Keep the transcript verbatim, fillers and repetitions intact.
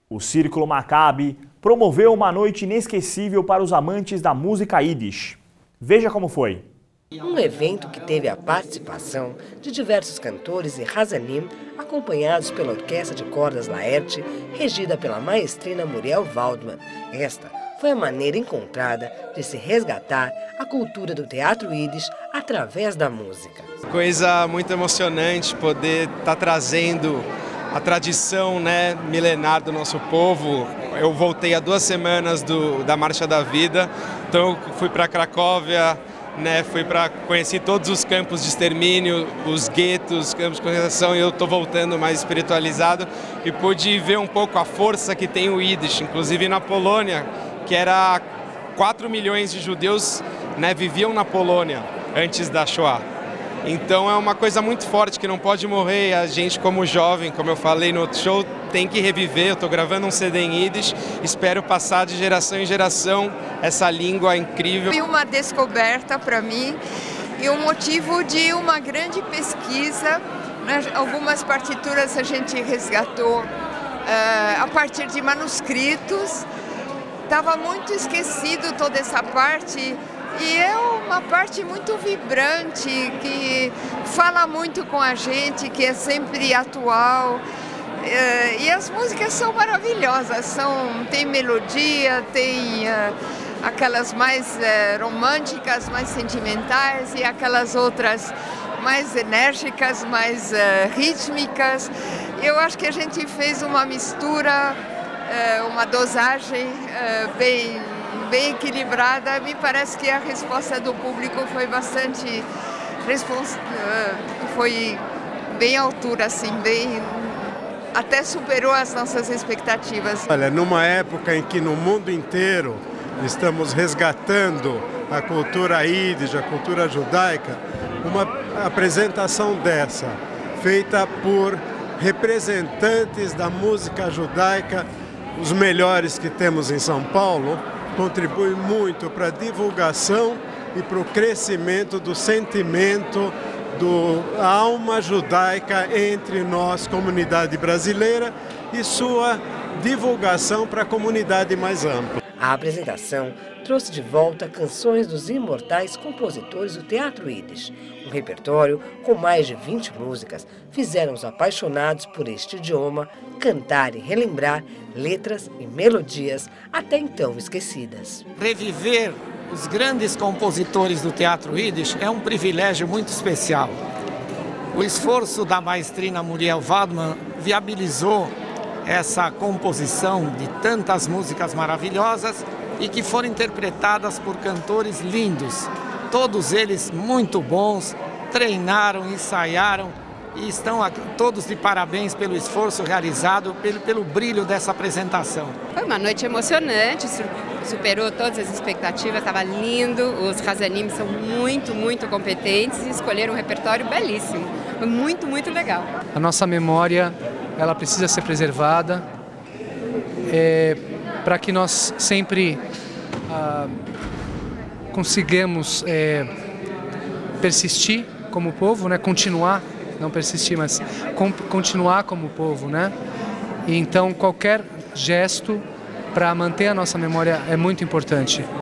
O Círculo Maccabi promoveu uma noite inesquecível para os amantes da música Yiddish. Veja como foi. Um evento que teve a participação de diversos cantores e Hazanim, acompanhados pela Orquestra de Cordas Laerte, regida pela maestrina Muriel Waldman. Esta foi a maneira encontrada de se resgatar a cultura do teatro Yiddish através da música. Coisa muito emocionante poder estar trazendo a tradição, né, milenar do nosso povo. Eu voltei há duas semanas do, da Marcha da Vida, então eu fui para Cracóvia, né, fui para conhecer todos os campos de extermínio, os guetos, campos de concentração, e eu estou voltando mais espiritualizado e pude ver um pouco a força que tem o Yiddish, inclusive na Polônia, que era quatro milhões de judeus, né, viviam na Polônia antes da Shoah. Então é uma coisa muito forte que não pode morrer. A gente, como jovem, como eu falei no outro show, tem que reviver. Eu estou gravando um C D em Yiddish, espero passar de geração em geração essa língua incrível. Foi uma descoberta para mim e um motivo de uma grande pesquisa. Algumas partituras a gente resgatou uh, a partir de manuscritos. Estava muito esquecido toda essa parte. E é uma parte muito vibrante, que fala muito com a gente, que é sempre atual. E as músicas são maravilhosas, são, tem melodia, tem uh, aquelas mais uh, românticas, mais sentimentais, e aquelas outras mais enérgicas, mais uh, rítmicas. Eu acho que a gente fez uma mistura, uh, uma dosagem uh, bem... bem equilibrada. Me parece que a resposta do público foi bastante respons... foi bem à altura, assim, bem até superou as nossas expectativas. Olha, numa época em que no mundo inteiro estamos resgatando a cultura Yiddish, a cultura judaica, uma apresentação dessa, feita por representantes da música judaica, os melhores que temos em São Paulo, contribui muito para a divulgação e para o crescimento do sentimento da alma judaica entre nós, comunidade brasileira, e sua divulgação para a comunidade mais ampla. A apresentação trouxe de volta canções dos imortais compositores do teatro Yiddish. Um repertório com mais de vinte músicas fizeram os apaixonados por este idioma cantar e relembrar letras e melodias até então esquecidas. Reviver os grandes compositores do teatro Yiddish é um privilégio muito especial. O esforço da maestrina Muriel Waldman viabilizou essa composição de tantas músicas maravilhosas e que foram interpretadas por cantores lindos. Todos eles muito bons, treinaram, ensaiaram e estão aqui, todos de parabéns pelo esforço realizado, pelo, pelo brilho dessa apresentação. Foi uma noite emocionante, superou todas as expectativas, estava lindo, os Hazanim são muito, muito competentes e escolheram um repertório belíssimo. Foi muito, muito legal. A nossa memória, ela precisa ser preservada é, para que nós sempre ah, consigamos é, persistir como povo, né? Continuar, não persistir, mas com, continuar como povo, né? E então qualquer gesto para manter a nossa memória é muito importante.